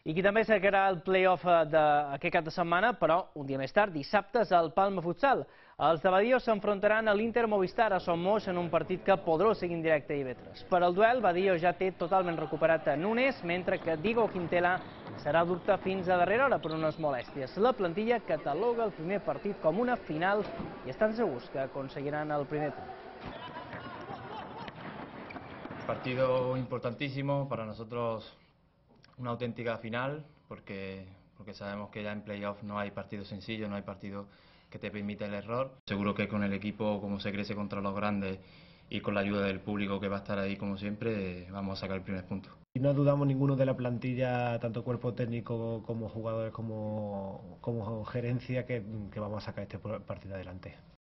I qui també sacarà el play-off d'aquest cap de setmana, però un dia més tard, dissabte, és el Palma Futsal. Els de Badio s'enfrontaran a l'Inter Movistar a Somos en un partit que podrà seguir en directe a IB3. Per al duel, Badio ja té totalment recuperat a Nunes, mentre que Diego Quintela serà dubte fins a darrera hora per unes molèsties. La plantilla cataloga el primer partit com una final i estan segurs que aconseguiran el primer punt. Partido importantísimo para nosotros, una auténtica final, porque sabemos que ya en playoff no hay partido sencillo, no hay partido que te permita el error. Seguro que con el equipo, como se crece contra los grandes y con la ayuda del público que va a estar ahí como siempre, vamos a sacar el primer punto. Y no dudamos ninguno de la plantilla, tanto cuerpo técnico como jugadores como gerencia, que vamos a sacar este partido adelante.